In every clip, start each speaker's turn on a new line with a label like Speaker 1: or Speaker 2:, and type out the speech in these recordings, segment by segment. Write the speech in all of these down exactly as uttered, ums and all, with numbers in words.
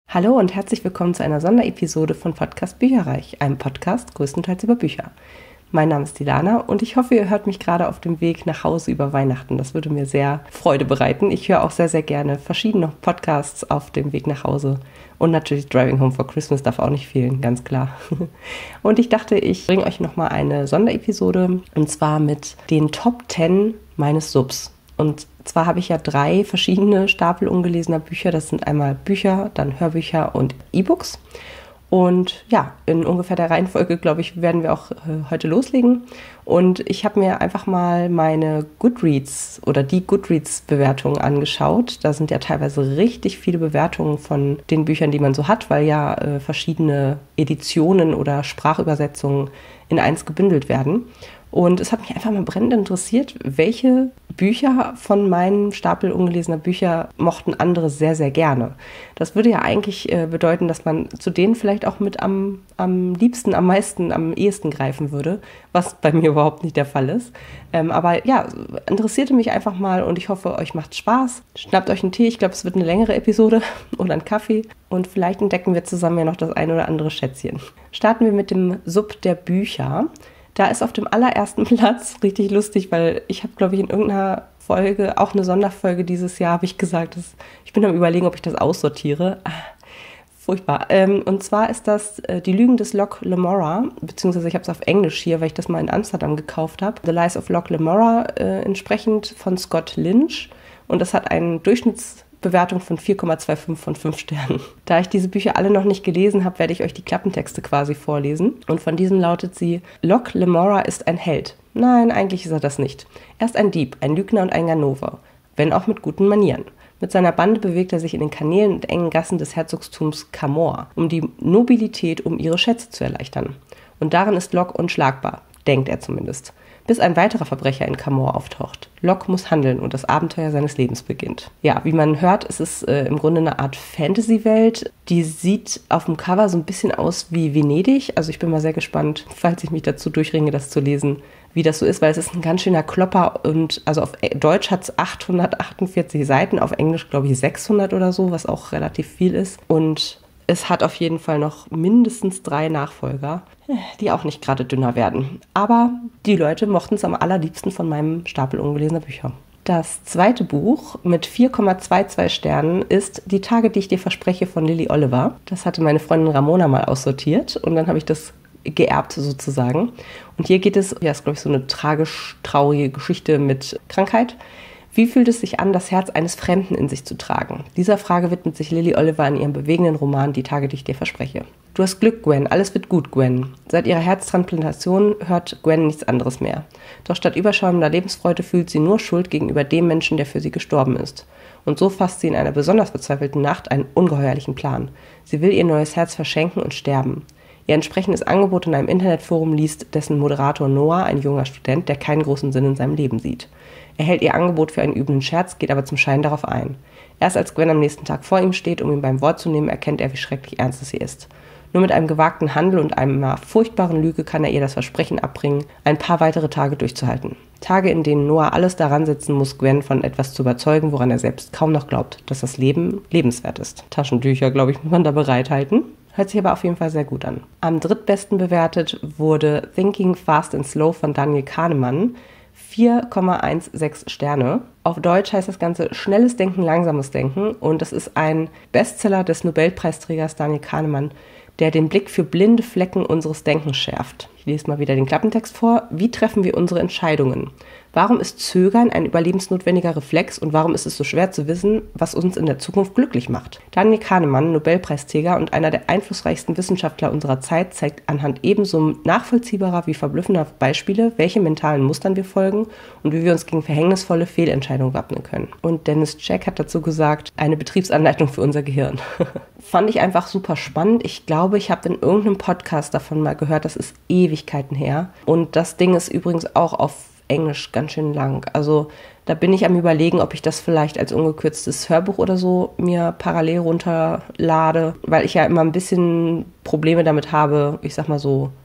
Speaker 1: Hallo und herzlich willkommen zu einer Sonderepisode von Podcast Bücherreich, einem Podcast größtenteils über Bücher. Mein Name ist Dilana und ich hoffe, ihr hört mich gerade auf dem Weg nach Hause über Weihnachten. Das würde mir sehr Freude bereiten. Ich höre auch sehr, sehr gerne verschiedene Podcasts auf dem Weg nach Hause. Und natürlich Driving Home for Christmas darf auch nicht fehlen, ganz klar. Und ich dachte, ich bringe euch nochmal eine Sonderepisode und zwar mit den Top zehn meines Subs. Und zwar habe ich ja drei verschiedene Stapel ungelesener Bücher. Das sind einmal Bücher, dann Hörbücher und E-Books. Und ja, in ungefähr der Reihenfolge, glaube ich, werden wir auch äh, heute loslegen. Und ich habe mir einfach mal meine Goodreads oder die Goodreads-Bewertungen angeschaut. Da sind ja teilweise richtig viele Bewertungen von den Büchern, die man so hat, weil ja äh, verschiedene Editionen oder Sprachübersetzungen in eins gebündelt werden. Und es hat mich einfach mal brennend interessiert, welche Bücher von meinem Stapel ungelesener Bücher mochten andere sehr, sehr gerne. Das würde ja eigentlich äh, bedeuten, dass man zu denen vielleicht auch mit am, am liebsten, am meisten, am ehesten greifen würde, was bei mir überhaupt nicht der Fall ist. Ähm, aber ja, interessierte mich einfach mal und ich hoffe, euch macht Spaß. Schnappt euch einen Tee, ich glaube, es wird eine längere Episode oder einen Kaffee und vielleicht entdecken wir zusammen ja noch das ein oder andere Schätzchen. Starten wir mit dem Sub der Bücher. Da ist auf dem allerersten Platz richtig lustig, weil ich habe, glaube ich, in irgendeiner Folge, auch eine Sonderfolge dieses Jahr, habe ich gesagt, dass, ich bin am Überlegen, ob ich das aussortiere. Ah, furchtbar. Ähm, und zwar ist das äh, Die Lügen des Locke Lamora, beziehungsweise ich habe es auf Englisch hier, weil ich das mal in Amsterdam gekauft habe. The Lies of Locke Lamora, äh, entsprechend von Scott Lynch. Und das hat einen Durchschnitts Bewertung von vier Komma fünfundzwanzig von fünf Sternen. Da ich diese Bücher alle noch nicht gelesen habe, werde ich euch die Klappentexte quasi vorlesen. Und von diesen lautet sie: Locke Lamora ist ein Held. Nein, eigentlich ist er das nicht. Er ist ein Dieb, ein Lügner und ein Ganover, wenn auch mit guten Manieren. Mit seiner Bande bewegt er sich in den Kanälen und engen Gassen des Herzogtums Camor, um die Nobilität um ihre Schätze zu erleichtern. Und darin ist Locke unschlagbar, denkt er zumindest. Bis ein weiterer Verbrecher in Camor auftaucht. Locke muss handeln und das Abenteuer seines Lebens beginnt. Ja, wie man hört, es ist äh, im Grunde eine Art Fantasy-Welt. Die sieht auf dem Cover so ein bisschen aus wie Venedig. Also ich bin mal sehr gespannt, falls ich mich dazu durchringe, das zu lesen, wie das so ist, weil es ist ein ganz schöner Klopper und also auf Deutsch hat es achthundertachtundvierzig Seiten, auf Englisch glaube ich sechshundert oder so, was auch relativ viel ist. Und es hat auf jeden Fall noch mindestens drei Nachfolger, die auch nicht gerade dünner werden. Aber die Leute mochten es am allerliebsten von meinem Stapel ungelesener Bücher. Das zweite Buch mit vier Komma zweiundzwanzig Sternen ist Die Tage, die ich dir verspreche von Lily Oliver. Das hatte meine Freundin Ramona mal aussortiert und dann habe ich das geerbt sozusagen. Und hier geht es, ja, ist glaube ich so eine tragisch-traurige Geschichte mit Krankheit. Wie fühlt es sich an, das Herz eines Fremden in sich zu tragen? Dieser Frage widmet sich Lily Oliver in ihrem bewegenden Roman Die Tage, die ich dir verspreche. Du hast Glück, Gwen. Alles wird gut, Gwen. Seit ihrer Herztransplantation hört Gwen nichts anderes mehr. Doch statt überschäumender Lebensfreude fühlt sie nur Schuld gegenüber dem Menschen, der für sie gestorben ist. Und so fasst sie in einer besonders verzweifelten Nacht einen ungeheuerlichen Plan. Sie will ihr neues Herz verschenken und sterben. Ihr entsprechendes Angebot in einem Internetforum liest dessen Moderator Noah, ein junger Student, der keinen großen Sinn in seinem Leben sieht. Er hält ihr Angebot für einen üblen Scherz, geht aber zum Schein darauf ein. Erst als Gwen am nächsten Tag vor ihm steht, um ihn beim Wort zu nehmen, erkennt er, wie schrecklich ernst es ihr ist. Nur mit einem gewagten Handel und einer furchtbaren Lüge kann er ihr das Versprechen abbringen, ein paar weitere Tage durchzuhalten. Tage, in denen Noah alles daran setzen muss, Gwen von etwas zu überzeugen, woran er selbst kaum noch glaubt, dass das Leben lebenswert ist. Taschentücher, glaube ich, muss man da bereithalten. Hört sich aber auf jeden Fall sehr gut an. Am drittbesten bewertet wurde Thinking Fast and Slow von Daniel Kahnemann. vier Komma sechzehn Sterne. Auf Deutsch heißt das Ganze Schnelles Denken, Langsames Denken. Und das ist ein Bestseller des Nobelpreisträgers Daniel Kahnemann, der den Blick für blinde Flecken unseres Denkens schärft. Ich lese mal wieder den Klappentext vor. Wie treffen wir unsere Entscheidungen? Warum ist Zögern ein überlebensnotwendiger Reflex und warum ist es so schwer zu wissen, was uns in der Zukunft glücklich macht? Daniel Kahnemann, Nobelpreisträger und einer der einflussreichsten Wissenschaftler unserer Zeit, zeigt anhand ebenso nachvollziehbarer wie verblüffender Beispiele, welche mentalen Mustern wir folgen und wie wir uns gegen verhängnisvolle Fehlentscheidungen wappnen können. Und Dennis Jack hat dazu gesagt, eine Betriebsanleitung für unser Gehirn. Fand ich einfach super spannend. Ich glaube, ich habe in irgendeinem Podcast davon mal gehört, das ist Ewigkeiten her. Und das Ding ist übrigens auch auf Englisch ganz schön lang. Also da bin ich am Überlegen, ob ich das vielleicht als ungekürztes Hörbuch oder so mir parallel runterlade, weil ich ja immer ein bisschen Probleme damit habe, ich sag mal so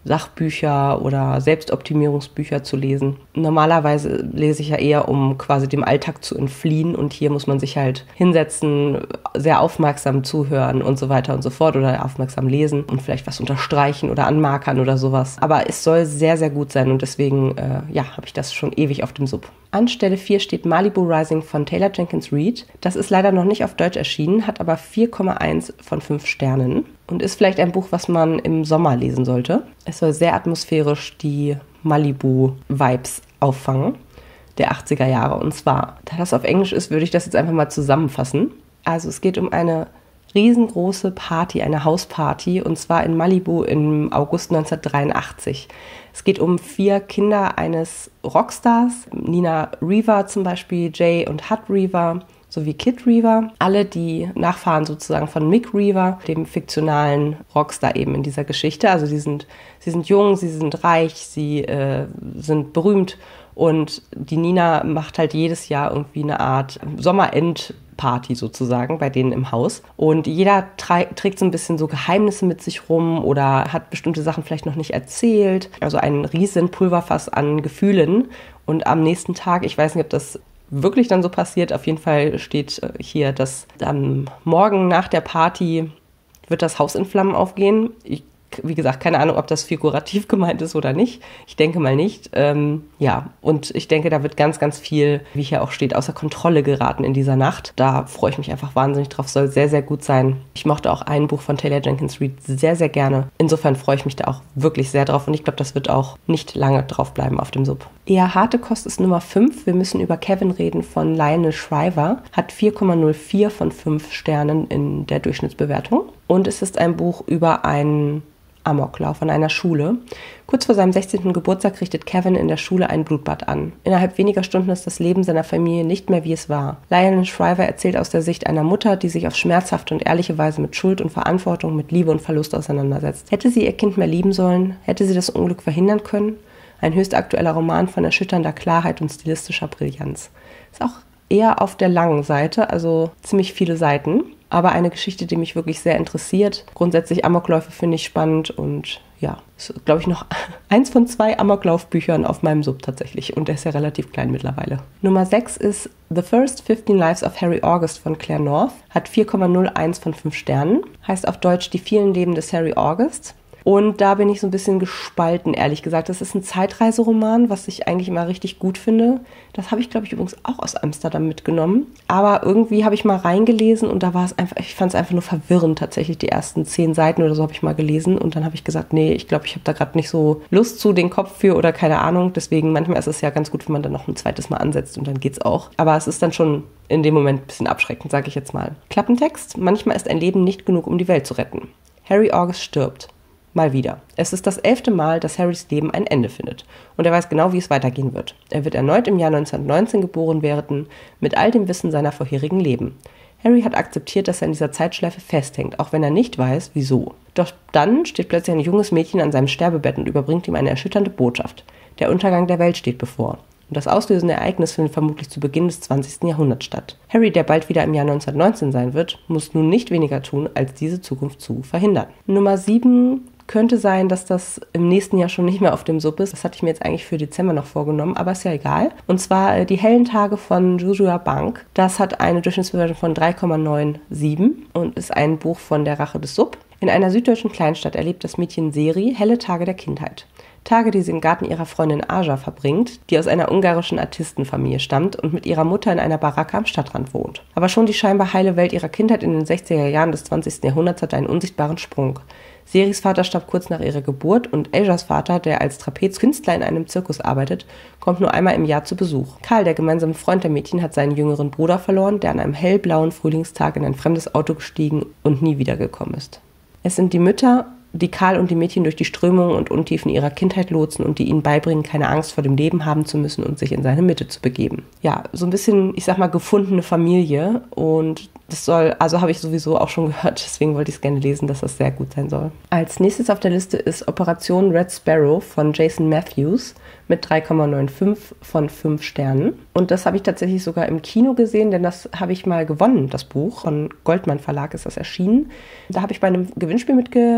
Speaker 1: Sachbücher oder Selbstoptimierungsbücher zu lesen. Normalerweise lese ich ja eher, um quasi dem Alltag zu entfliehen, und hier muss man sich halt hinsetzen, sehr aufmerksam zuhören und so weiter und so fort oder aufmerksam lesen und vielleicht was unterstreichen oder anmarkern oder sowas. Aber es soll sehr, sehr gut sein und deswegen äh, ja, habe ich das schon ewig auf dem Sub. An Stelle vier steht Malibu Rising von Taylor Jenkins Reid. Das ist leider noch nicht auf Deutsch erschienen, hat aber vier Komma eins von fünf Sternen und ist vielleicht ein Buch, was man im Sommer lesen sollte. Es soll sehr atmosphärisch die Malibu-Vibes auffangen der achtziger Jahre. Und zwar, da das auf Englisch ist, würde ich das jetzt einfach mal zusammenfassen. Also es geht um eine riesengroße Party, eine Hausparty, und zwar in Malibu im August neunzehnhundertdreiundachtzig. Es geht um vier Kinder eines Rockstars, Nina Reaver zum Beispiel, Jay und Hud Reaver sowie Kid Reaver. Alle die Nachfahren sozusagen von Mick Reaver, dem fiktionalen Rockstar eben in dieser Geschichte. Also die sind, sie sind jung, sie sind reich, sie äh, sind berühmt, und die Nina macht halt jedes Jahr irgendwie eine Art Sommerend Party sozusagen bei denen im Haus. Und jeder tra- trägt so ein bisschen so Geheimnisse mit sich rum oder hat bestimmte Sachen vielleicht noch nicht erzählt. Also ein riesen Pulverfass an Gefühlen. Und am nächsten Tag, ich weiß nicht, ob das wirklich dann so passiert, auf jeden Fall steht hier, dass am Morgen nach der Party wird das Haus in Flammen aufgehen. Ich Wie gesagt, keine Ahnung, ob das figurativ gemeint ist oder nicht. Ich denke mal nicht. Ähm, ja, und ich denke, da wird ganz, ganz viel, wie hier auch steht, außer Kontrolle geraten in dieser Nacht. Da freue ich mich einfach wahnsinnig drauf. Soll sehr, sehr gut sein. Ich mochte auch ein Buch von Taylor Jenkins Reid sehr, sehr gerne. Insofern freue ich mich da auch wirklich sehr drauf. Und ich glaube, das wird auch nicht lange drauf bleiben auf dem Sub. Eher harte Kost ist Nummer fünf. Wir müssen über Kevin reden von Lionel Shriver. Hat vier Komma null vier von fünf Sternen in der Durchschnittsbewertung. Und es ist ein Buch über einen Amoklauf an einer Schule. Kurz vor seinem sechzehnten Geburtstag richtet Kevin in der Schule ein Blutbad an. Innerhalb weniger Stunden ist das Leben seiner Familie nicht mehr, wie es war. Lionel Shriver erzählt aus der Sicht einer Mutter, die sich auf schmerzhafte und ehrliche Weise mit Schuld und Verantwortung, mit Liebe und Verlust auseinandersetzt. Hätte sie ihr Kind mehr lieben sollen? Hätte sie das Unglück verhindern können? Ein höchst aktueller Roman von erschütternder Klarheit und stilistischer Brillanz. Ist auch eher auf der langen Seite, also ziemlich viele Seiten. Aber eine Geschichte, die mich wirklich sehr interessiert. Grundsätzlich Amokläufe finde ich spannend und ja, ist, glaube ich, noch eins von zwei Amoklaufbüchern auf meinem Sub tatsächlich. Und der ist ja relativ klein mittlerweile. Nummer sechs ist The First fifteen Lives of Harry August von Claire North. Hat vier Komma null eins von fünf Sternen. Heißt auf Deutsch Die vielen Leben des Harry August. Und da bin ich so ein bisschen gespalten, ehrlich gesagt. Das ist ein Zeitreiseroman, was ich eigentlich immer richtig gut finde. Das habe ich, glaube ich, übrigens auch aus Amsterdam mitgenommen. Aber irgendwie habe ich mal reingelesen und da war es einfach, ich fand es einfach nur verwirrend tatsächlich. Die ersten zehn Seiten oder so habe ich mal gelesen und dann habe ich gesagt, nee, ich glaube, ich habe da gerade nicht so Lust zu, den Kopf für oder keine Ahnung. Deswegen, manchmal ist es ja ganz gut, wenn man dann noch ein zweites Mal ansetzt und dann geht's auch. Aber es ist dann schon in dem Moment ein bisschen abschreckend, sage ich jetzt mal. Klappentext: Manchmal ist ein Leben nicht genug, um die Welt zu retten. Harry August stirbt. Mal wieder. Es ist das elfte Mal, dass Harrys Leben ein Ende findet. Und er weiß genau, wie es weitergehen wird. Er wird erneut im Jahr neunzehnhundertneunzehn geboren werden, mit all dem Wissen seiner vorherigen Leben. Harry hat akzeptiert, dass er in dieser Zeitschleife festhängt, auch wenn er nicht weiß, wieso. Doch dann steht plötzlich ein junges Mädchen an seinem Sterbebett und überbringt ihm eine erschütternde Botschaft. Der Untergang der Welt steht bevor. Und das auslösende Ereignis findet vermutlich zu Beginn des zwanzigsten Jahrhunderts statt. Harry, der bald wieder im Jahr neunzehnhundertneunzehn sein wird, muss nun nicht weniger tun, als diese Zukunft zu verhindern. Nummer sieben könnte sein, dass das im nächsten Jahr schon nicht mehr auf dem Sub ist. Das hatte ich mir jetzt eigentlich für Dezember noch vorgenommen, aber ist ja egal. Und zwar äh, Die hellen Tage von Jujua Bank. Das hat eine Durchschnittsbewertung von drei Komma siebenundneunzig und ist ein Buch von der Rache des Sub. In einer süddeutschen Kleinstadt erlebt das Mädchen Seri helle Tage der Kindheit. Tage, die sie im Garten ihrer Freundin Aja verbringt, die aus einer ungarischen Artistenfamilie stammt und mit ihrer Mutter in einer Baracke am Stadtrand wohnt. Aber schon die scheinbar heile Welt ihrer Kindheit in den sechziger Jahren des zwanzigsten Jahrhunderts hatte einen unsichtbaren Sprung. Seris Vater starb kurz nach ihrer Geburt und Ajas Vater, der als Trapezkünstler in einem Zirkus arbeitet, kommt nur einmal im Jahr zu Besuch. Karl, der gemeinsame Freund der Mädchen, hat seinen jüngeren Bruder verloren, der an einem hellblauen Frühlingstag in ein fremdes Auto gestiegen und nie wiedergekommen ist. Es sind die Mütter, die Karl und die Mädchen durch die Strömungen und Untiefen ihrer Kindheit lotsen und die ihnen beibringen, keine Angst vor dem Leben haben zu müssen und sich in seine Mitte zu begeben. Ja, so ein bisschen, ich sag mal, gefundene Familie, und das soll, also habe ich sowieso auch schon gehört, deswegen wollte ich es gerne lesen, dass das sehr gut sein soll. Als nächstes auf der Liste ist Operation Red Sparrow von Jason Matthews mit drei Komma fünfundneunzig von fünf Sternen. Und das habe ich tatsächlich sogar im Kino gesehen, denn das habe ich mal gewonnen, das Buch. Von Goldmann Verlag ist das erschienen. Da habe ich bei einem Gewinnspiel mitgemacht und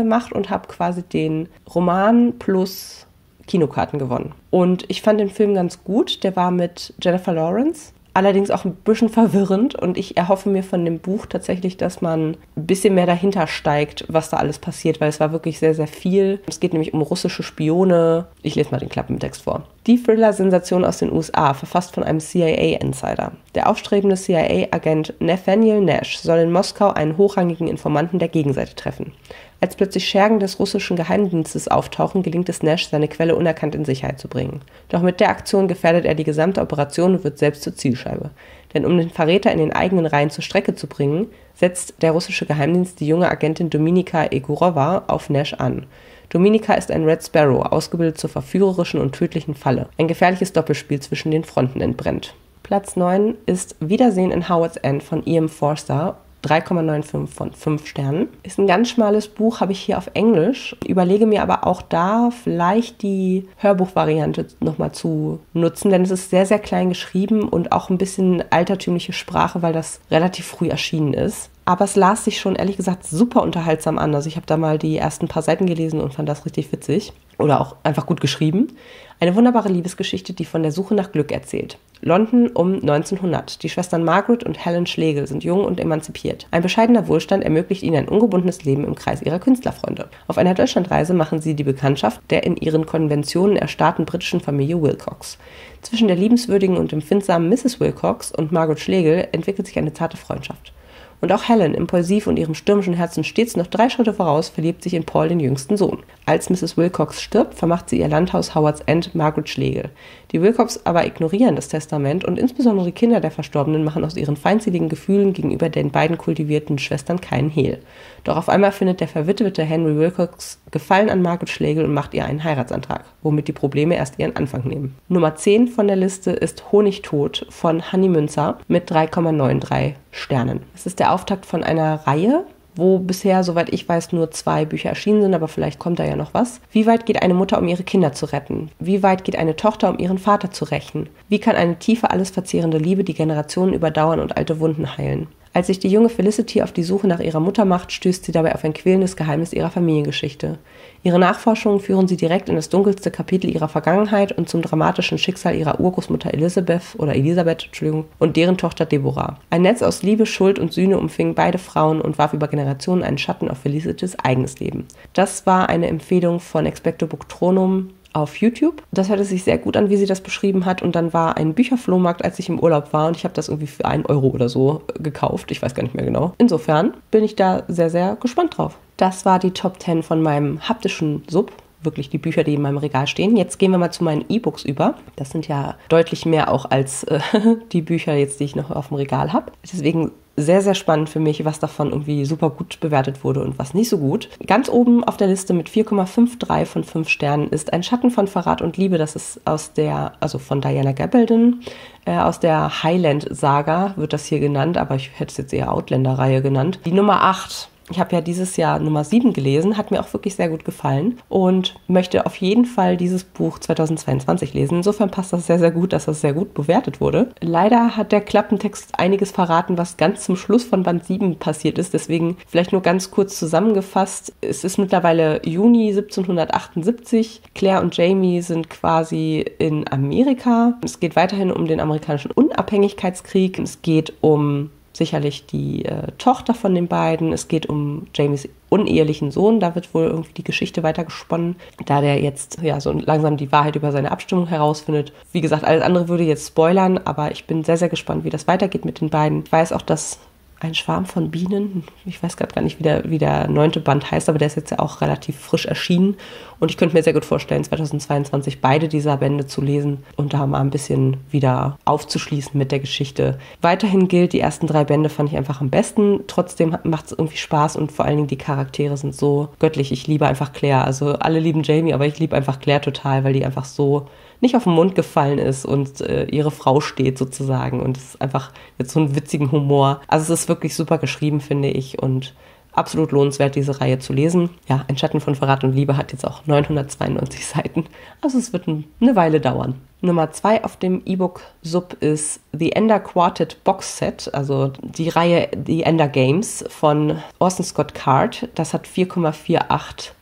Speaker 1: und habe quasi den Roman plus Kinokarten gewonnen. Und ich fand den Film ganz gut. Der war mit Jennifer Lawrence. Allerdings auch ein bisschen verwirrend und ich erhoffe mir von dem Buch tatsächlich, dass man ein bisschen mehr dahinter steigt, was da alles passiert, weil es war wirklich sehr, sehr viel. Es geht nämlich um russische Spione. Ich lese mal den Klappentext vor. Die Thriller-Sensation aus den U S A, verfasst von einem C I A-Insider. Der aufstrebende C I A-Agent Nathaniel Nash soll in Moskau einen hochrangigen Informanten der Gegenseite treffen. Als plötzlich Schergen des russischen Geheimdienstes auftauchen, gelingt es Nash, seine Quelle unerkannt in Sicherheit zu bringen. Doch mit der Aktion gefährdet er die gesamte Operation und wird selbst zur Zielscheibe. Denn um den Verräter in den eigenen Reihen zur Strecke zu bringen, setzt der russische Geheimdienst die junge Agentin Dominika Egorova auf Nash an. Dominika ist ein Red Sparrow, ausgebildet zur verführerischen und tödlichen Falle. Ein gefährliches Doppelspiel zwischen den Fronten entbrennt. Platz neun ist Wiedersehen in Howards End von E M Forster. drei Komma fünfundneunzig von fünf Sternen. Ist ein ganz schmales Buch, habe ich hier auf Englisch. Überlege mir aber auch da vielleicht die Hörbuchvariante nochmal zu nutzen, denn es ist sehr, sehr klein geschrieben und auch ein bisschen altertümliche Sprache, weil das relativ früh erschienen ist. Aber es las sich schon, ehrlich gesagt, super unterhaltsam an. Also ich habe da mal die ersten paar Seiten gelesen und fand das richtig witzig. Oder auch einfach gut geschrieben. Eine wunderbare Liebesgeschichte, die von der Suche nach Glück erzählt. London um neunzehnhundert. Die Schwestern Margaret und Helen Schlegel sind jung und emanzipiert. Ein bescheidener Wohlstand ermöglicht ihnen ein ungebundenes Leben im Kreis ihrer Künstlerfreunde. Auf einer Deutschlandreise machen sie die Bekanntschaft der in ihren Konventionen erstarrten britischen Familie Wilcox. Zwischen der liebenswürdigen und empfindsamen Misses Wilcox und Margaret Schlegel entwickelt sich eine zarte Freundschaft. Und auch Helen, impulsiv und ihrem stürmischen Herzen stets noch drei Schritte voraus, verliebt sich in Paul, den jüngsten Sohn. Als Misses Wilcox stirbt, vermacht sie ihr Landhaus Howards End Margaret Schlegel. Die Wilcox aber ignorieren das Testament und insbesondere die Kinder der Verstorbenen machen aus ihren feindseligen Gefühlen gegenüber den beiden kultivierten Schwestern keinen Hehl. Doch auf einmal findet der verwitwete Henry Wilcox Gefallen an Margaret Schlegel und macht ihr einen Heiratsantrag, womit die Probleme erst ihren Anfang nehmen. Nummer zehn von der Liste ist Honigtod von Hanni Münzer mit drei Komma dreiundneunzig Sternen. Es ist der Auftakt von einer Reihe, wo bisher, soweit ich weiß, nur zwei Bücher erschienen sind, aber vielleicht kommt da ja noch was. Wie weit geht eine Mutter, um ihre Kinder zu retten? Wie weit geht eine Tochter, um ihren Vater zu rächen? Wie kann eine tiefe, alles verzehrende Liebe die Generationen überdauern und alte Wunden heilen? Als sich die junge Felicity auf die Suche nach ihrer Mutter macht, stößt sie dabei auf ein quälendes Geheimnis ihrer Familiengeschichte. Ihre Nachforschungen führen sie direkt in das dunkelste Kapitel ihrer Vergangenheit und zum dramatischen Schicksal ihrer Urgroßmutter Elizabeth oder Elisabeth, Entschuldigung, und deren Tochter Deborah. Ein Netz aus Liebe, Schuld und Sühne umfing beide Frauen und warf über Generationen einen Schatten auf Felicitys eigenes Leben. Das war eine Empfehlung von Expecto Booktronom auf YouTube. Das hörte sich sehr gut an, wie sie das beschrieben hat. Und dann war ein Bücherflohmarkt, als ich im Urlaub war. Und ich habe das irgendwie für einen Euro oder so gekauft. Ich weiß gar nicht mehr genau. Insofern bin ich da sehr, sehr gespannt drauf. Das war die Top zehn von meinem haptischen Sub. Wirklich die Bücher, die in meinem Regal stehen. Jetzt gehen wir mal zu meinen E-Books über. Das sind ja deutlich mehr auch als äh, die Bücher jetzt, die ich noch auf dem Regal habe. Deswegen sehr, sehr spannend für mich, was davon irgendwie super gut bewertet wurde und was nicht so gut. Ganz oben auf der Liste mit vier Komma dreiundfünfzig von fünf Sternen ist Ein Schatten von Verrat und Liebe. Das ist aus der, also von Diana Gabaldon, äh, aus der Highland-Saga wird das hier genannt, aber ich hätte es jetzt eher Outlander-Reihe genannt. Die Nummer acht. Ich habe ja dieses Jahr Nummer sieben gelesen, hat mir auch wirklich sehr gut gefallen und möchte auf jeden Fall dieses Buch zweitausendzweiundzwanzig lesen. Insofern passt das sehr, sehr gut, dass das sehr gut bewertet wurde. Leider hat der Klappentext einiges verraten, was ganz zum Schluss von Band sieben passiert ist. Deswegen vielleicht nur ganz kurz zusammengefasst. Es ist mittlerweile Juni siebzehnhundertachtundsiebzig. Claire und Jamie sind quasi in Amerika. Es geht weiterhin um den amerikanischen Unabhängigkeitskrieg. Es geht um sicherlich die äh, Tochter von den beiden. Es geht um Jamies unehelichen Sohn. Da wird wohl irgendwie die Geschichte weitergesponnen, da der jetzt ja so langsam die Wahrheit über seine Abstimmung herausfindet. Wie gesagt, alles andere würde jetzt spoilern, aber ich bin sehr, sehr gespannt, wie das weitergeht mit den beiden. Ich weiß auch, dass Ein Schwarm von Bienen, ich weiß gerade gar nicht, wie der, wie der neunte Band heißt, aber der ist jetzt ja auch relativ frisch erschienen. Und ich könnte mir sehr gut vorstellen, zweitausendzweiundzwanzig beide dieser Bände zu lesen und da mal ein bisschen wieder aufzuschließen mit der Geschichte. Weiterhin gilt, die ersten drei Bände fand ich einfach am besten. Trotzdem macht es irgendwie Spaß und vor allen Dingen die Charaktere sind so göttlich. Ich liebe einfach Claire. Also alle lieben Jamie, aber ich liebe einfach Claire total, weil die einfach so nicht auf den Mund gefallen ist und äh, ihre Frau steht sozusagen und es ist einfach jetzt so einen witzigen Humor. Also es ist wirklich super geschrieben, finde ich, und absolut lohnenswert, diese Reihe zu lesen. Ja, Ein Schatten von Verrat und Liebe hat jetzt auch neunhundertzweiundneunzig Seiten, also es wird ein, eine Weile dauern. Nummer zwei auf dem E-Book-Sub ist The Ender Quartet Box Set, also die Reihe The Ender Games von Orson Scott Card. Das hat vier Komma achtzig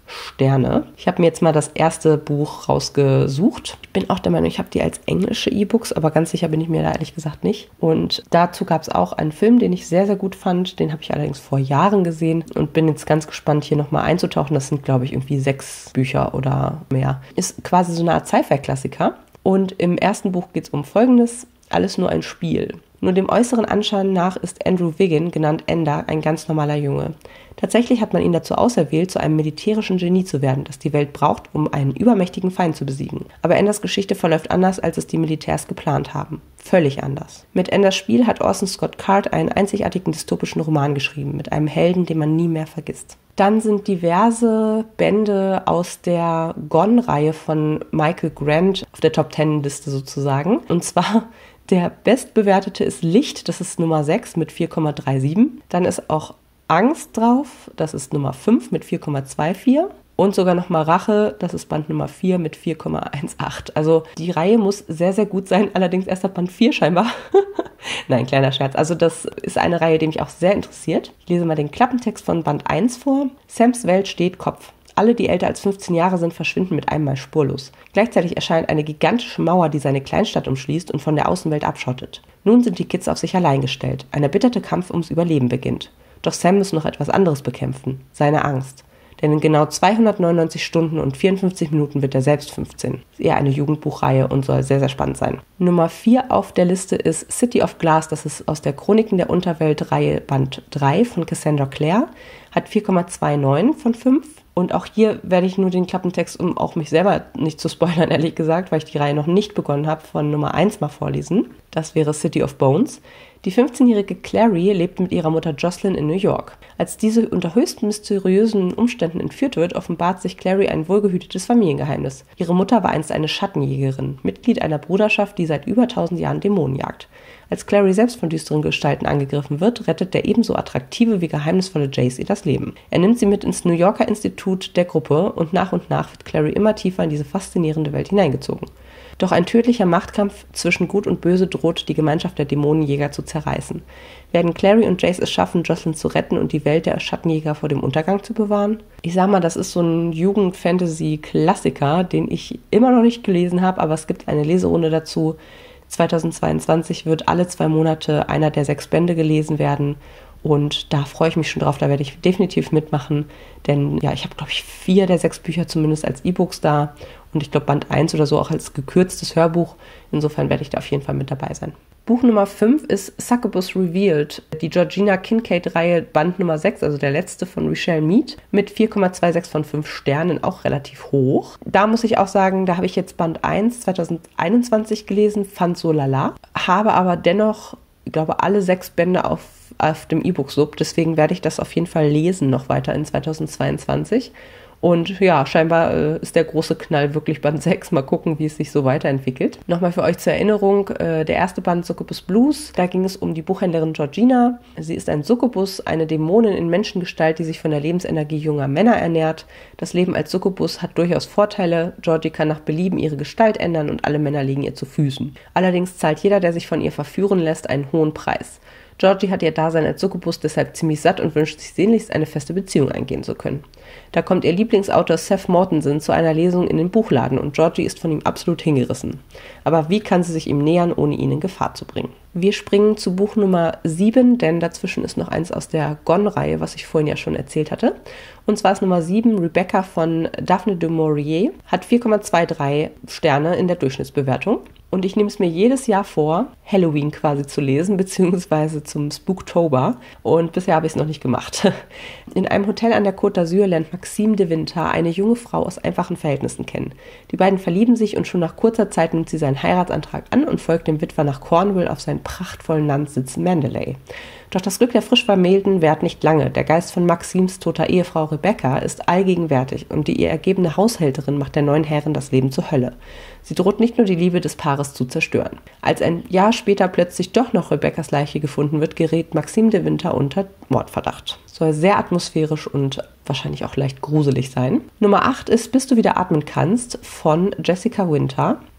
Speaker 1: Sterne. Ich habe mir jetzt mal das erste Buch rausgesucht. Ich bin auch der Meinung, ich habe die als englische E-Books, aber ganz sicher bin ich mir da ehrlich gesagt nicht. Und dazu gab es auch einen Film, den ich sehr, sehr gut fand. Den habe ich allerdings vor Jahren gesehen und bin jetzt ganz gespannt, hier nochmal einzutauchen. Das sind, glaube ich, irgendwie sechs Bücher oder mehr. Ist quasi so eine Art Sci-Fi-Klassiker. Und im ersten Buch geht es um Folgendes: Alles nur ein Spiel. Nur dem äußeren Anschein nach ist Andrew Wiggin, genannt Ender, ein ganz normaler Junge. Tatsächlich hat man ihn dazu auserwählt, zu einem militärischen Genie zu werden, das die Welt braucht, um einen übermächtigen Feind zu besiegen. Aber Enders Geschichte verläuft anders, als es die Militärs geplant haben. Völlig anders. Mit Enders Spiel hat Orson Scott Card einen einzigartigen dystopischen Roman geschrieben, mit einem Helden, den man nie mehr vergisst. Dann sind diverse Bände aus der Gone-Reihe von Michael Grant auf der Top-Ten-Liste sozusagen. Und zwar der bestbewertete ist Licht, das ist Nummer sechs mit vier Komma siebenunddreißig. Dann ist auch Angst drauf, das ist Nummer fünf mit vier Komma vierundzwanzig. Und sogar nochmal Rache, das ist Band Nummer vier mit vier Komma achtzehn. Also die Reihe muss sehr, sehr gut sein, allerdings erst ab Band vier scheinbar. Nein, kleiner Scherz. Also das ist eine Reihe, die mich auch sehr interessiert. Ich lese mal den Klappentext von Band eins vor. Sams Welt steht Kopf. Alle, die älter als fünfzehn Jahre sind, verschwinden mit einem Mal spurlos. Gleichzeitig erscheint eine gigantische Mauer, die seine Kleinstadt umschließt und von der Außenwelt abschottet. Nun sind die Kids auf sich allein gestellt. Ein erbitterter Kampf ums Überleben beginnt. Doch Sam muss noch etwas anderes bekämpfen. Seine Angst. Denn in genau zweihundertneunundneunzig Stunden und vierundfünfzig Minuten wird er selbst fünfzehn. Ist eher eine Jugendbuchreihe und soll sehr, sehr spannend sein. Nummer vier auf der Liste ist City of Glass. Das ist aus der Chroniken der Unterwelt-Reihe Band drei von Cassandra Clare. Hat vier Komma neunundzwanzig von fünf. Und auch hier werde ich nur den Klappentext, um auch mich selber nicht zu spoilern, ehrlich gesagt, weil ich die Reihe noch nicht begonnen habe, von Nummer eins mal vorlesen. Das wäre City of Bones. Die fünfzehnjährige Clary lebt mit ihrer Mutter Jocelyn in New York. Als diese unter höchst mysteriösen Umständen entführt wird, offenbart sich Clary ein wohlgehütetes Familiengeheimnis. Ihre Mutter war einst eine Schattenjägerin, Mitglied einer Bruderschaft, die seit über tausend Jahren Dämonen jagt. Als Clary selbst von düsteren Gestalten angegriffen wird, rettet der ebenso attraktive wie geheimnisvolle Jace ihr das Leben. Er nimmt sie mit ins New Yorker Institut der Gruppe und nach und nach wird Clary immer tiefer in diese faszinierende Welt hineingezogen. Doch ein tödlicher Machtkampf zwischen Gut und Böse droht, die Gemeinschaft der Dämonenjäger zu zerreißen. Werden Clary und Jace es schaffen, Jocelyn zu retten und die Welt der Schattenjäger vor dem Untergang zu bewahren? Ich sag mal, das ist so ein Jugend-Fantasy-Klassiker, den ich immer noch nicht gelesen habe, aber es gibt eine Leserunde dazu. zweitausendzweiundzwanzig wird alle zwei Monate einer der sechs Bände gelesen werden. Und da freue ich mich schon drauf, da werde ich definitiv mitmachen, denn ja, ich habe, glaube ich, vier der sechs Bücher zumindest als E-Books da und ich glaube Band eins oder so auch als gekürztes Hörbuch. Insofern werde ich da auf jeden Fall mit dabei sein. Buch Nummer fünf ist Succubus Revealed, die Georgina Kincaid-Reihe Band Nummer sechs, also der letzte von Richelle Mead, mit vier Komma sechsundzwanzig von fünf Sternen, auch relativ hoch. Da muss ich auch sagen, da habe ich jetzt Band eins zweitausendeinundzwanzig gelesen, fand so lala, habe aber dennoch, ich glaube, alle sechs Bände auf auf dem E-Book-Sub, deswegen werde ich das auf jeden Fall lesen noch weiter in zweitausendzweiundzwanzig. Und ja, scheinbar äh, ist der große Knall wirklich Band sechs. Mal gucken, wie es sich so weiterentwickelt. Nochmal für euch zur Erinnerung, äh, der erste Band Succubus Blues, da ging es um die Buchhändlerin Georgina. Sie ist ein Succubus, eine Dämonin in Menschengestalt, die sich von der Lebensenergie junger Männer ernährt. Das Leben als Succubus hat durchaus Vorteile. Georgie kann nach Belieben ihre Gestalt ändern und alle Männer liegen ihr zu Füßen. Allerdings zahlt jeder, der sich von ihr verführen lässt, einen hohen Preis. Georgie hat ihr Dasein als Succubus deshalb ziemlich satt und wünscht sich sehnlichst, eine feste Beziehung eingehen zu können. Da kommt ihr Lieblingsautor Seth Mortensen zu einer Lesung in den Buchladen und Georgie ist von ihm absolut hingerissen. Aber wie kann sie sich ihm nähern, ohne ihn in Gefahr zu bringen? Wir springen zu Buch Nummer sieben, denn dazwischen ist noch eins aus der Gone-Reihe, was ich vorhin ja schon erzählt hatte. Und zwar ist Nummer sieben Rebecca von Daphne du Maurier, hat vier Komma dreiundzwanzig Sterne in der Durchschnittsbewertung. Und ich nehme es mir jedes Jahr vor, Halloween quasi zu lesen, beziehungsweise zum Spooktober. Und bisher habe ich es noch nicht gemacht. In einem Hotel an der Côte d'Azur lernt Maxime de Winter eine junge Frau aus einfachen Verhältnissen kennen. Die beiden verlieben sich und schon nach kurzer Zeit nimmt sie seinen Heiratsantrag an und folgt dem Witwer nach Cornwall auf seinen prachtvollen Landsitz Mandalay. Doch das Glück der frisch Vermählten währt nicht lange. Der Geist von Maxims toter Ehefrau Rebecca ist allgegenwärtig und die ihr ergebene Haushälterin macht der neuen Herrin das Leben zur Hölle. Sie droht nicht nur die Liebe des Paares zu zerstören. Als ein Jahr später plötzlich doch noch Rebeccas Leiche gefunden wird, gerät Maxime de Winter unter Mordverdacht. Soll sehr atmosphärisch und wahrscheinlich auch leicht gruselig sein. Nummer acht ist Bis du wieder atmen kannst von Jessica Winter.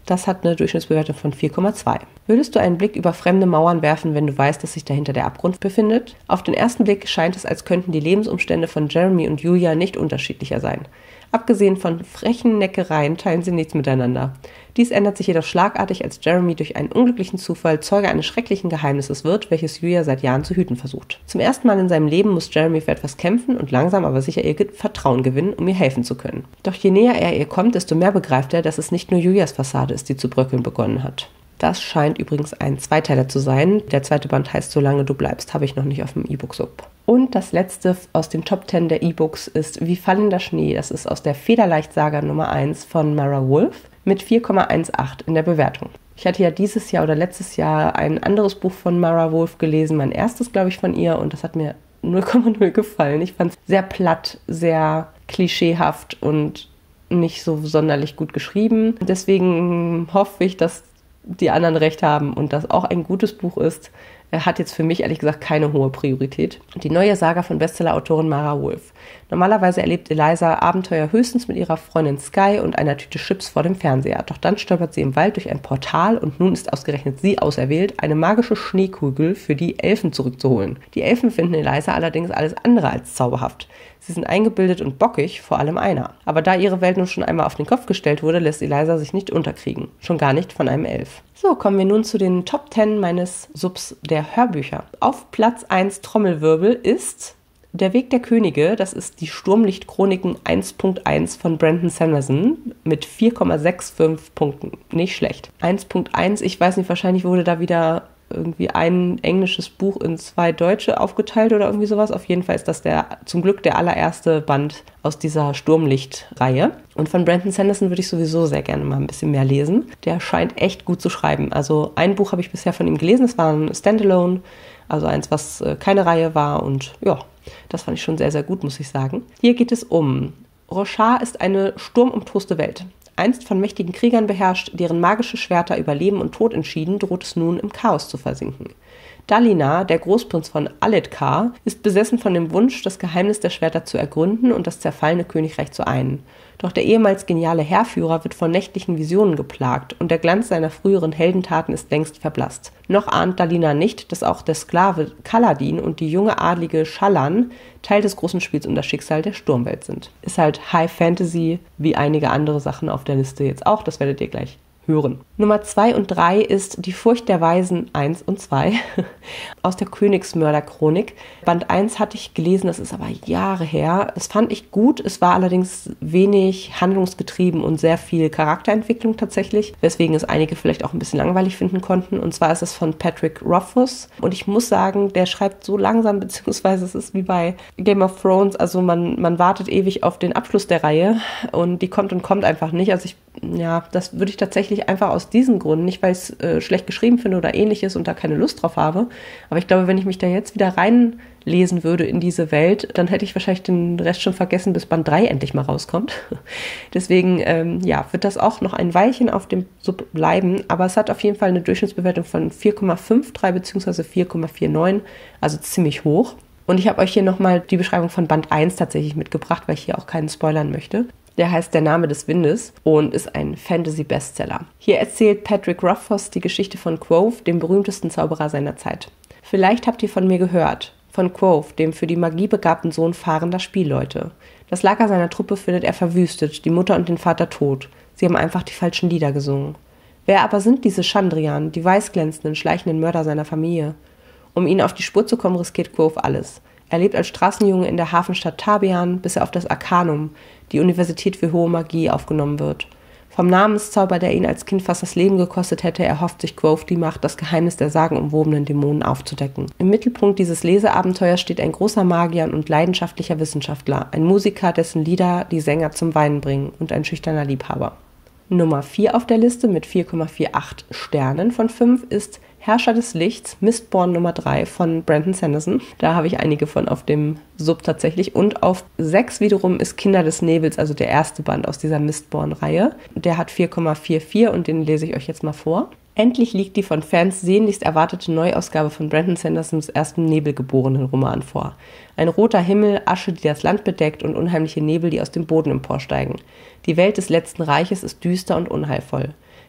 Speaker 1: Das hat eine Durchschnittsbewertung von vier Komma zwei. Würdest du einen Blick über fremde Mauern werfen, wenn du weißt, dass sich dahinter der Abgrund befindet? Auf den ersten Blick scheint es, als könnten die Lebensumstände von Jeremy und Julia nicht unterschiedlicher sein. Abgesehen von frechen Neckereien teilen sie nichts miteinander. Dies ändert sich jedoch schlagartig, als Jeremy durch einen unglücklichen Zufall Zeuge eines schrecklichen Geheimnisses wird, welches Julia seit Jahren zu hüten versucht. Zum ersten Mal in seinem Leben muss Jeremy für etwas kämpfen und langsam aber sicher ihr Vertrauen gewinnen, um ihr helfen zu können. Doch je näher er ihr kommt, desto mehr begreift er, dass es nicht nur Julias Fassade ist, die zu bröckeln begonnen hat. Das scheint übrigens ein Zweiteiler zu sein. Der zweite Band heißt Solange du bleibst, habe ich noch nicht auf dem E-Book-Sub. Und das letzte aus den Top zehn der E-Books ist Wie fallender Schnee. Das ist aus der Federleicht-Saga Nummer eins von Mara Wolf mit vier Komma achtzehn in der Bewertung. Ich hatte ja dieses Jahr oder letztes Jahr ein anderes Buch von Mara Wolf gelesen, mein erstes, glaube ich, von ihr, und das hat mir null Komma null gefallen. Ich fand es sehr platt, sehr klischeehaft und nicht so sonderlich gut geschrieben. Deswegen hoffe ich, dass die anderen recht haben und das auch ein gutes Buch ist. Er hat jetzt für mich ehrlich gesagt keine hohe Priorität. Die neue Saga von Bestseller-Autorin Mara Wolf. Normalerweise erlebt Eliza Abenteuer höchstens mit ihrer Freundin Sky und einer Tüte Chips vor dem Fernseher. Doch dann stolpert sie im Wald durch ein Portal und nun ist ausgerechnet sie auserwählt, eine magische Schneekugel für die Elfen zurückzuholen. Die Elfen finden Eliza allerdings alles andere als zauberhaft. Sie sind eingebildet und bockig, vor allem einer. Aber da ihre Welt nun schon einmal auf den Kopf gestellt wurde, lässt Eliza sich nicht unterkriegen. Schon gar nicht von einem Elf. So, kommen wir nun zu den Top zehn meines Subs der Hörbücher. Auf Platz eins Trommelwirbel ist Der Weg der Könige. Das ist die Sturmlicht-Chroniken eins Punkt eins von Brandon Sanderson mit vier Komma fünfundsechzig Punkten. Nicht schlecht. eins Punkt eins, ich weiß nicht, wahrscheinlich wurde da wieder irgendwie ein englisches Buch in zwei deutsche aufgeteilt oder irgendwie sowas. Auf jeden Fall ist das der zum Glück der allererste Band aus dieser Sturmlicht-Reihe. Und von Brandon Sanderson würde ich sowieso sehr gerne mal ein bisschen mehr lesen. Der scheint echt gut zu schreiben. Also ein Buch habe ich bisher von ihm gelesen, das war ein Standalone, also eins, was äh, keine Reihe war, und ja, das fand ich schon sehr, sehr gut, muss ich sagen. Hier geht es um Roshar ist eine sturmumtoste Welt. Einst von mächtigen Kriegern beherrscht, deren magische Schwerter über Leben und Tod entschieden, droht es nun im Chaos zu versinken. Dalinar, der Großprinz von Alethkar, ist besessen von dem Wunsch, das Geheimnis der Schwerter zu ergründen und das zerfallene Königreich zu einen. Doch der ehemals geniale Heerführer wird von nächtlichen Visionen geplagt und der Glanz seiner früheren Heldentaten ist längst verblasst. Noch ahnt Dalinar nicht, dass auch der Sklave Kaladin und die junge Adlige Shallan Teil des großen Spiels um das Schicksal der Sturmwelt sind. Ist halt High Fantasy, wie einige andere Sachen auf der Liste jetzt auch, das werdet ihr gleich hören. Nummer zwei und drei ist Die Furcht der Weisen eins und zwei aus der Königsmörder-Chronik. Band eins hatte ich gelesen, das ist aber Jahre her. Das fand ich gut, es war allerdings wenig handlungsgetrieben und sehr viel Charakterentwicklung tatsächlich, weswegen es einige vielleicht auch ein bisschen langweilig finden konnten. Und zwar ist es von Patrick Rothfuss und ich muss sagen, der schreibt so langsam, beziehungsweise es ist wie bei Game of Thrones, also man, man wartet ewig auf den Abschluss der Reihe und die kommt und kommt einfach nicht. Also ich, ja, das würde ich tatsächlich einfach aus diesem Grund, nicht weil ich es äh, schlecht geschrieben finde oder ähnliches und da keine Lust drauf habe, aber ich glaube, wenn ich mich da jetzt wieder reinlesen würde in diese Welt, dann hätte ich wahrscheinlich den Rest schon vergessen, bis Band drei endlich mal rauskommt. Deswegen, ähm, ja, wird das auch noch ein Weilchen auf dem Sub bleiben, aber es hat auf jeden Fall eine Durchschnittsbewertung von vier Komma dreiundfünfzig bzw. vier Komma neunundvierzig, also ziemlich hoch. Und ich habe euch hier nochmal die Beschreibung von Band eins tatsächlich mitgebracht, weil ich hier auch keinen spoilern möchte. Der heißt Der Name des Windes und ist ein Fantasy-Bestseller. Hier erzählt Patrick Rothfuss die Geschichte von Quoth, dem berühmtesten Zauberer seiner Zeit. Vielleicht habt ihr von mir gehört, von Quoth, dem für die Magie begabten Sohn fahrender Spielleute. Das Lager seiner Truppe findet er verwüstet, die Mutter und den Vater tot. Sie haben einfach die falschen Lieder gesungen. Wer aber sind diese Chandrian, die weißglänzenden, schleichenden Mörder seiner Familie? Um ihnen auf die Spur zu kommen, riskiert Quoth alles. Er lebt als Straßenjunge in der Hafenstadt Tabian, bis er auf das Arcanum, die Universität für hohe Magie, aufgenommen wird. Vom Namenszauber, der ihn als Kind fast das Leben gekostet hätte, erhofft sich Quoth die Macht, das Geheimnis der sagenumwobenen Dämonen aufzudecken. Im Mittelpunkt dieses Leseabenteuers steht ein großer Magier und leidenschaftlicher Wissenschaftler, ein Musiker, dessen Lieder die Sänger zum Weinen bringen, und ein schüchterner Liebhaber. Nummer vier auf der Liste mit vier Komma achtzig Sternen von fünf ist Herrscher des Lichts, Mistborn Nummer drei von Brandon Sanderson. Da habe ich einige von auf dem Sub tatsächlich. Und auf sechs wiederum ist Kinder des Nebels, also der erste Band aus dieser Mistborn-Reihe. Der hat vier Komma vierundvierzig und den lese ich euch jetzt mal vor. Endlich liegt die von Fans sehnlichst erwartete Neuausgabe von Brandon Sandersons ersten nebelgeborenen Roman vor. Ein roter Himmel, Asche, die das Land bedeckt, und unheimliche Nebel, die aus dem Boden emporsteigen. Die Welt des letzten Reiches ist düster und unheilvoll.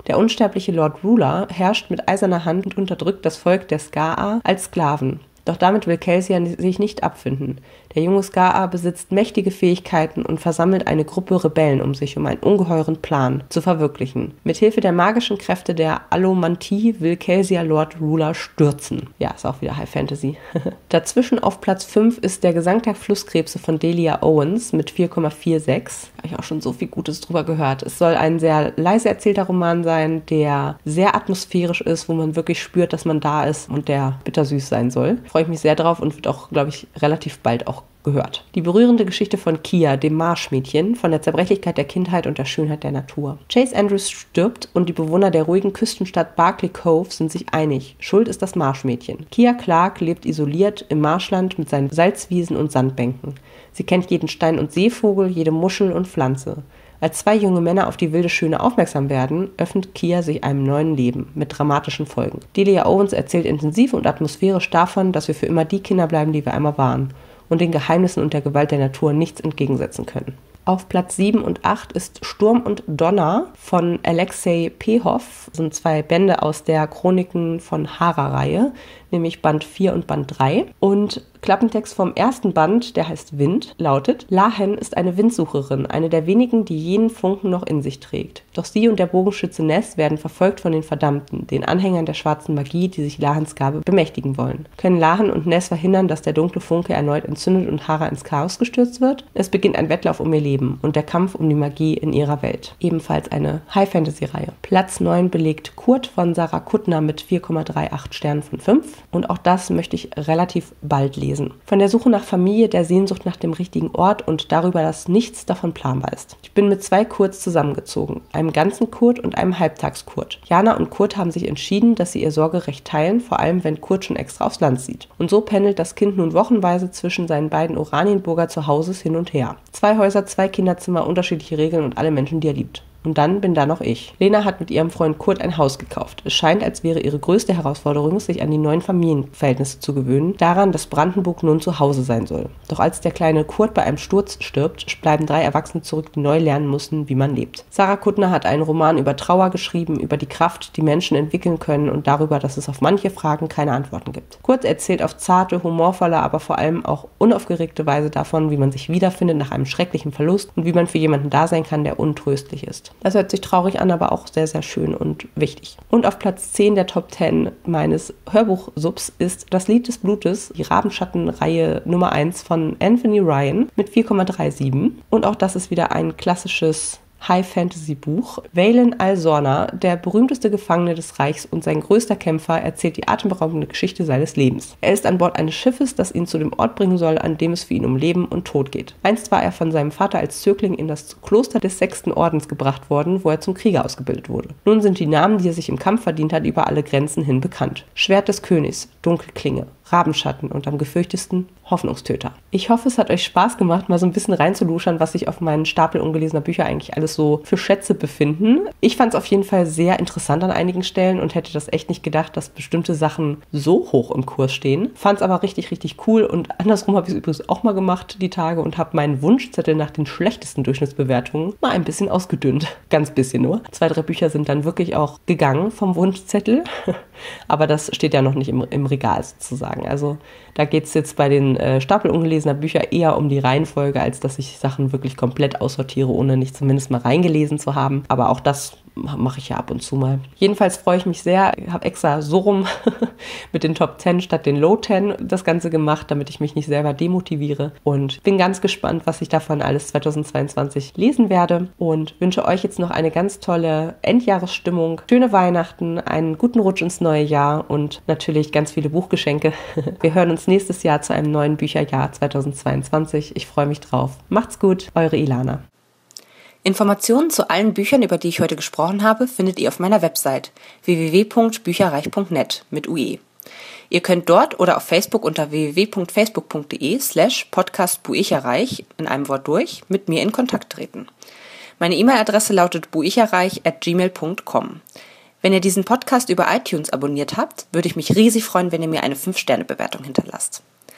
Speaker 1: Der unsterbliche Lord Ruler herrscht mit eiserner Hand und unterdrückt das Volk der Skaa als Sklaven. Doch damit will Kelsier sich nicht abfinden. Der junge Skaa besitzt mächtige Fähigkeiten und versammelt eine Gruppe Rebellen um sich, um einen ungeheuren Plan zu verwirklichen. Mithilfe der magischen Kräfte der Allomantie will Kelsier Lord Ruler stürzen. Ja, ist auch wieder High Fantasy. Dazwischen auf Platz fünf ist Der Gesang der Flusskrebse von Delia Owens mit vier Komma sechsundvierzig. Habe ich auch schon so viel Gutes drüber gehört. Es soll ein sehr leise erzählter Roman sein, der sehr atmosphärisch ist, wo man wirklich spürt, dass man da ist und der bittersüß sein soll. Freue ich mich sehr drauf und wird auch, glaube ich, relativ bald auch gehört. Die berührende Geschichte von Kia, dem Marschmädchen, von der Zerbrechlichkeit der Kindheit und der Schönheit der Natur. Chase Andrews stirbt und die Bewohner der ruhigen Küstenstadt Barclay Cove sind sich einig. Schuld ist das Marschmädchen. Kia Clark lebt isoliert im Marschland mit seinen Salzwiesen und Sandbänken. Sie kennt jeden Stein und Seevogel, jede Muschel und Pflanze. Als zwei junge Männer auf die wilde Schöne aufmerksam werden, öffnet Kia sich einem neuen Leben mit dramatischen Folgen. Delia Owens erzählt intensiv und atmosphärisch davon, dass wir für immer die Kinder bleiben, die wir einmal waren und den Geheimnissen und der Gewalt der Natur nichts entgegensetzen können. Auf Platz sieben und acht ist Sturm und Donner von Alexei Pehow. Das sind zwei Bände aus der Chroniken von Hara-Reihe, nämlich Band vier und Band drei. Und Klappentext vom ersten Band, der heißt Wind, lautet: Lahen ist eine Windsucherin, eine der wenigen, die jenen Funken noch in sich trägt. Doch sie und der Bogenschütze Ness werden verfolgt von den Verdammten, den Anhängern der schwarzen Magie, die sich Lahens Gabe bemächtigen wollen. Können Lahen und Ness verhindern, dass der dunkle Funke erneut entzündet und Hara ins Chaos gestürzt wird? Es beginnt ein Wettlauf um ihr Leben und der Kampf um die Magie in ihrer Welt. Ebenfalls eine High-Fantasy-Reihe. Platz neun belegt Kurt von Sarah Kuttner mit vier Komma achtunddreißig Sternen von fünf. Und auch das möchte ich relativ bald lesen. Von der Suche nach Familie, der Sehnsucht nach dem richtigen Ort und darüber, dass nichts davon planbar ist. Ich bin mit zwei Kurts zusammengezogen, einem ganzen Kurt und einem Halbtagskurt. Jana und Kurt haben sich entschieden, dass sie ihr Sorgerecht teilen, vor allem wenn Kurt schon extra aufs Land zieht. Und so pendelt das Kind nun wochenweise zwischen seinen beiden Oranienburger Zuhauses hin und her. Zwei Häuser, zwei Kinderzimmer, unterschiedliche Regeln und alle Menschen, die er liebt. Und dann bin da noch ich. Lena hat mit ihrem Freund Kurt ein Haus gekauft. Es scheint, als wäre ihre größte Herausforderung, sich an die neuen Familienverhältnisse zu gewöhnen, daran, dass Brandenburg nun zu Hause sein soll. Doch als der kleine Kurt bei einem Sturz stirbt, bleiben drei Erwachsene zurück, die neu lernen müssen, wie man lebt. Sarah Kuttner hat einen Roman über Trauer geschrieben, über die Kraft, die Menschen entwickeln können und darüber, dass es auf manche Fragen keine Antworten gibt. Kurt erzählt auf zarte, humorvolle, aber vor allem auch unaufgeregte Weise davon, wie man sich wiederfindet nach einem schrecklichen Verlust und wie man für jemanden da sein kann, der untröstlich ist. Das hört sich traurig an, aber auch sehr, sehr schön und wichtig. Und auf Platz zehn der Top zehn meines Hörbuchsubs ist Das Lied des Blutes, die Rabenschattenreihe Nummer eins von Anthony Ryan mit vier Komma siebenunddreißig. Und auch das ist wieder ein klassisches High-Fantasy-Buch. Valen Alsorna, der berühmteste Gefangene des Reichs und sein größter Kämpfer, erzählt die atemberaubende Geschichte seines Lebens. Er ist an Bord eines Schiffes, das ihn zu dem Ort bringen soll, an dem es für ihn um Leben und Tod geht. Einst war er von seinem Vater als Zögling in das Kloster des sechsten Ordens gebracht worden, wo er zum Krieger ausgebildet wurde. Nun sind die Namen, die er sich im Kampf verdient hat, über alle Grenzen hin bekannt. Schwert des Königs, Dunkelklinge, Rabenschatten und am gefürchtesten Hoffnungstöter. Ich hoffe, es hat euch Spaß gemacht, mal so ein bisschen reinzuluschern, was sich auf meinen Stapel ungelesener Bücher eigentlich alles so für Schätze befinden. Ich fand es auf jeden Fall sehr interessant an einigen Stellen und hätte das echt nicht gedacht, dass bestimmte Sachen so hoch im Kurs stehen. Fand es aber richtig, richtig cool und andersrum habe ich es übrigens auch mal gemacht, die Tage, und habe meinen Wunschzettel nach den schlechtesten Durchschnittsbewertungen mal ein bisschen ausgedünnt. Ganz bisschen nur. Zwei, drei Bücher sind dann wirklich auch gegangen vom Wunschzettel, aber das steht ja noch nicht im, im Regal sozusagen. Also da geht es jetzt bei den äh, Stapel ungelesener Bücher eher um die Reihenfolge, als dass ich Sachen wirklich komplett aussortiere, ohne nicht zumindest mal reingelesen zu haben. Aber auch das mache ich ja ab und zu mal. Jedenfalls freue ich mich sehr. Ich habe extra so rum mit den Top zehn statt den Low zehn das Ganze gemacht, damit ich mich nicht selber demotiviere. Und bin ganz gespannt, was ich davon alles zweitausendzweiundzwanzig lesen werde. Und wünsche euch jetzt noch eine ganz tolle Endjahresstimmung, schöne Weihnachten, einen guten Rutsch ins neue Jahr und natürlich ganz viele Buchgeschenke. Wir hören uns nächstes Jahr zu einem neuen Bücherjahr zweitausendzweiundzwanzig. Ich freue mich drauf. Macht's gut, eure Ilana.
Speaker 2: Informationen zu allen Büchern, über die ich heute gesprochen habe, findet ihr auf meiner Website w w w punkt bücherreich punkt net mit U E. Ihr könnt dort oder auf Facebook unter w w w punkt facebook punkt de slash podcast buicherreich in einem Wort durch mit mir in Kontakt treten. Meine E-Mail-Adresse lautet buicherreich at gmail punkt com. Wenn ihr diesen Podcast über iTunes abonniert habt, würde ich mich riesig freuen, wenn ihr mir eine fünf Sterne Bewertung hinterlasst.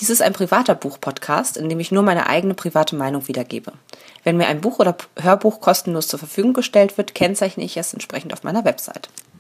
Speaker 2: Dies ist ein privater Buchpodcast, in dem ich nur meine eigene private Meinung wiedergebe. Wenn mir ein Buch oder Hörbuch kostenlos zur Verfügung gestellt wird, kennzeichne ich es entsprechend auf meiner Website.